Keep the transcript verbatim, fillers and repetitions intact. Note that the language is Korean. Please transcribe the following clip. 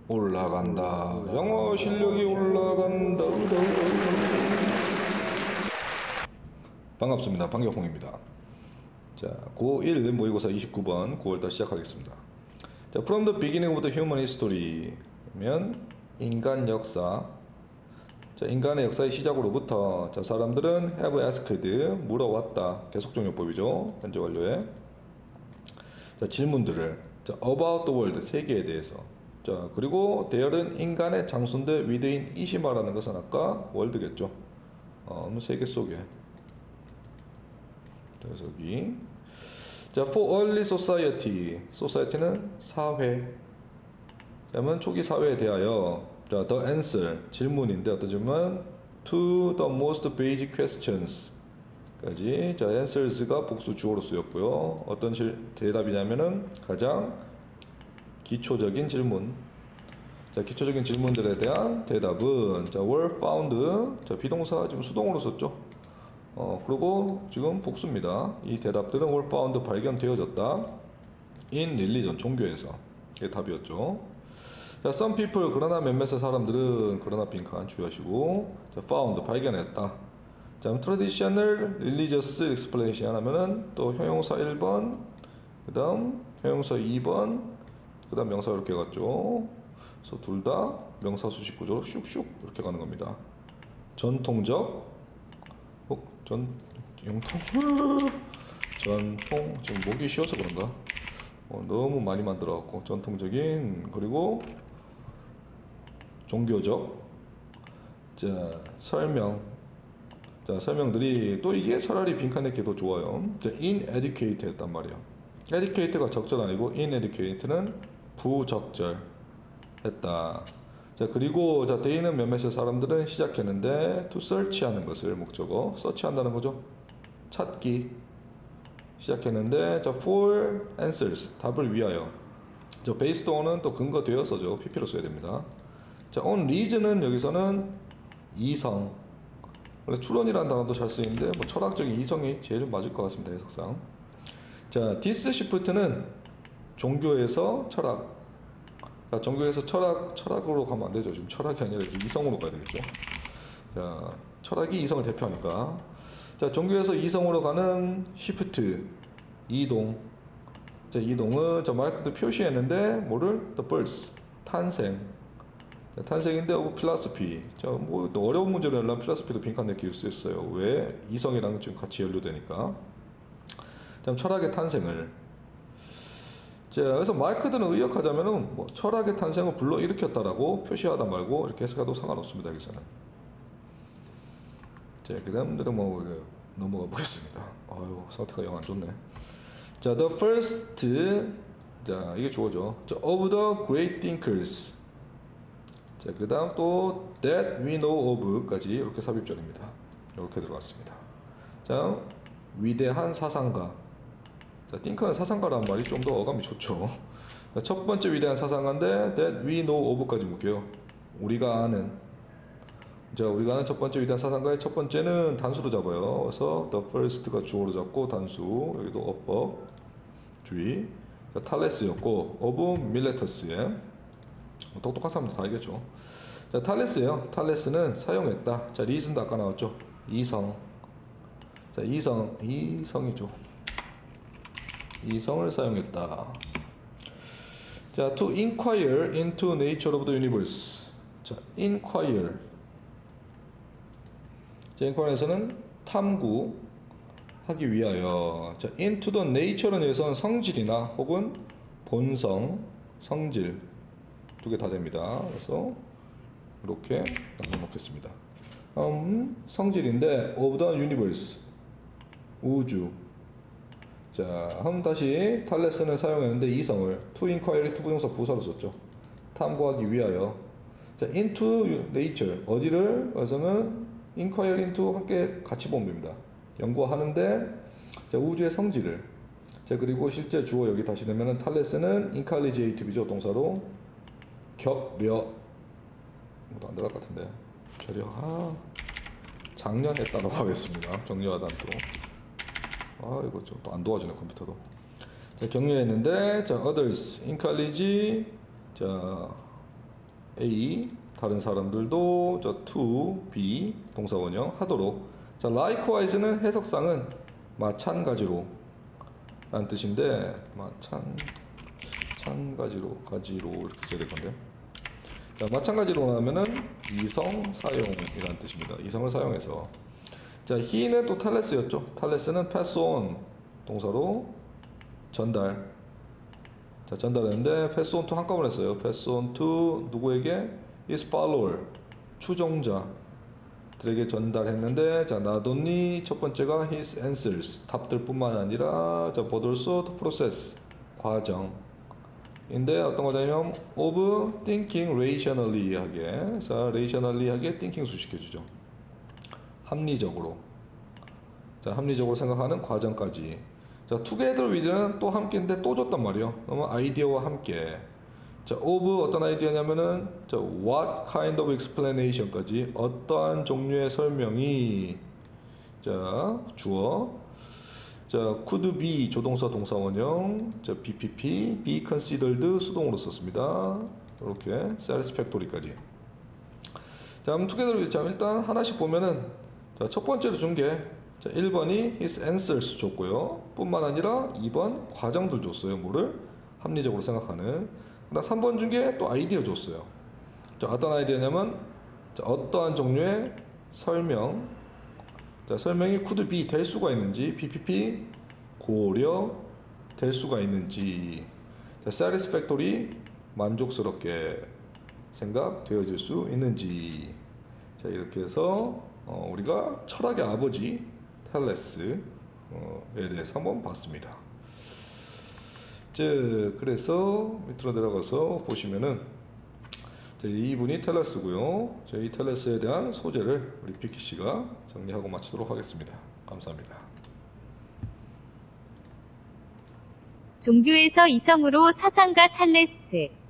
올라간다. 영어 실력이 올라간다. 반갑습니다. 반격홍입니다. 자, 고일 모의고사 이십구 번 구월달 시작하겠습니다. 자, From the beginning of the human history 면 인간 역사. 자, 인간의 역사의 시작으로부터 자, 사람들은 have asked 물어왔다. 계속적용법이죠. 현재 완료에. 자, 질문들을 자, about the world 세계에 대해서. 자, 그리고 대열은 인간의 장수인데 within 이시 말하는 것은 아까 월드겠죠. 어, 세계 속에. 그래서 여기 자, for early society, society는 사회. 그러면 초기 사회에 대하여 자, the answer 질문인데 어떤 질문? to the most basic questions 까지. 자, answers가 복수 주어로 쓰였고요. 어떤 질, 대답이냐면은 가장 기초적인 질문. 자, 기초적인 질문들에 대한 대답은 자, were found. 자, 비동사 지금 수동으로 썼죠. 어, 그리고 지금 복수입니다. 이 대답들은 were found 발견되어졌다. in religion 종교에서. 이게 답이었죠. 자, some people 그러나 몇몇의 사람들은 그러나 빈칸 주의하시고 자, found 발견했다. 자, traditional religious explanation 하면은 또 형용사 일 번, 그 다음 형용사 이 번, 그 다음 명사 이렇게 갔죠. 그래서 둘 다 명사 수식 구조로 슉슉 이렇게 가는 겁니다. 전통적, 어, 전, 영통, 전통, 지금 목이 쉬어서 그런가? 어, 너무 많이 만들어갖고, 전통적인, 그리고 종교적, 자, 설명, 자, 설명들이 또 이게 차라리 빈칸내기 더 좋아요. 자, inadequate 했단 말이에요. adequate가 적절 아니고 inadequate는 부적절 했다. 자, 그리고 자, they는 몇몇의 사람들은 시작했는데 to search 하는 것을 목적어 search 한다는 거죠. 찾기 시작했는데 자, for answers 답을 위하여. 자, based on은 또 근거되어서죠. 피피로 써야 됩니다. 자, on reason은 여기서는 이성. 원래 추론이라는 단어도 잘 쓰이는데 뭐 철학적인 이성이 제일 맞을 것 같습니다. 해석상. 자, this shift는 종교에서 철학. 자, 종교에서 철학, 철학으로 가면 안 되죠. 지금 철학이 아니라 이성으로 가야 되겠죠. 자, 철학이 이성을 대표하니까. 자, 종교에서 이성으로 가는 shift, 이동. 자, 이동은 자, 마이크도 표시했는데 뭐를? the birth, 탄생. 자, 탄생인데 of philosophy. 자, 뭐 또 어려운 문제를 내려면 philosophy도 빈칸 내기를 수 있어요. 왜? 이성이랑 지금 같이 연루되니까. 자, 철학의 탄생을. 자, 그래서 마이크들은 의역하자면은 뭐 철학의 탄생을 불러일으켰다라고 표시하다 말고 이렇게 해석해도 상관없습니다. 여기서는. 자, 그 다음 넘어가, 넘어가 보겠습니다. 아유, 상태가 영 안 좋네. 자, the first, 자, 이게 주어죠. 자, of the great thinkers. 자, 그 다음 또 that we know of까지 이렇게 삽입절입니다. 이렇게 들어갔습니다. 자, 위대한 사상가. 자, 띵크는 사상가라는 말이 좀 더 어감이 좋죠. 자, 첫 번째 위대한 사상가인데 that we know of까지 묶여요. 우리가 아는. 자, 우리가 아는 첫 번째 위대한 사상가의 첫 번째는 단수로 잡아요. 그래서 the first가 주어로 잡고 단수. 여기도 어법 주의. 자, 탈레스였고 of 밀레터스에 똑똑한 사람들 다 알겠죠. 자, 탈레스예요. 탈레스는 사용했다. 자, 리슨도 아까 나왔죠. 이성. 자, 이성, 이성이죠. 이성을 사용했다. 자, to inquire into nature of the universe. 자, inquire. 자, inquire에서는 탐구하기 위하여. 자, into the nature는 여기서는 성질이나 혹은 본성, 성질 두 개 다 됩니다. 그래서 이렇게 나눠 놓겠습니다. 음, 성질인데 of the universe 우주. 자, 그럼 다시 탈레스는 사용했는데 이성을 to inquire to 부동사 부사로 썼죠. 탐구하기 위하여. 자, into nature 어디를 그래서는 inquire into 함께 같이 보면 됩니다. 연구하는데 자, 우주의 성질을. 자, 그리고 실제 주어 여기 다시 되면은 탈레스는 intelligative죠. 동사로 격려. 뭐도 안 들어갈 것 같은데. 격려. 아, 장려했다라고 하겠습니다. 격려하다는 또. 아, 이거 좀 또 안 도와주네 컴퓨터도. 자, 격려했는데 자, others, encourage, 자, A 다른 사람들도 저 to B 동사 원형 하도록. 자 likewise는 해석상은 마찬가지로 라는 뜻인데 마찬 마찬가지로 가지로 이렇게 써야 될 건데. 자 마찬가지로 하면은 이성 사용이라는 뜻입니다. 이성을 사용해서. 자 he는 또 텔레스였죠. 텔레스는 pass on 동사로 전달. 자 전달했는데 pass on to 한꺼번에 했어요. pass on to 누구에게? his follower 추종자들에게 전달했는데 자 not only 첫 번째가 his answers 답들뿐만 아니라 자 but also the process 과정 인데 어떤 과정이냐면 of thinking rationally 하게. 자 rationally 하게 thinking 수식해주죠. 합리적으로. 자 합리적으로 생각하는 과정까지. 자 together with는 또 함께인데 또 줬단 말이에요. 그러면 아이디어와 함께. 자 of 어떤 아이디어냐면은 자 what kind of explanation까지 어떠한 종류의 설명이 자 주어. 자 could be 조동사 동사 원형. 자 bpp be considered 수동으로 썼습니다. 이렇게 satisfactory까지. 자 그럼 together with 자 일단 하나씩 보면은 자 첫 번째로 준 게 자 일 번이 his answers 줬고요. 뿐만 아니라 이 번 과정들 줬어요. 뭐를? 합리적으로 생각하는. 그다음 삼 번 준 게 또 아이디어 줬어요. 자 어떤 아이디어냐면 자 어떠한 종류의 설명. 자 설명이 could be 될 수가 있는지 bpp 고려 될 수가 있는지. 자 satisfactory 만족스럽게 생각되어질 수 있는지. 자 이렇게 해서 어, 우리가 철학의 아버지 텔레스에 대해서 한번 봤습니다. 이제 그래서 밑으로 내려가서 보시면은 이분이 텔레스고요. 이 텔레스에 대한 소재를 우리 비키 씨가 정리하고 마치도록 하겠습니다. 감사합니다. 종교에서 이성으로 사상가 탈레스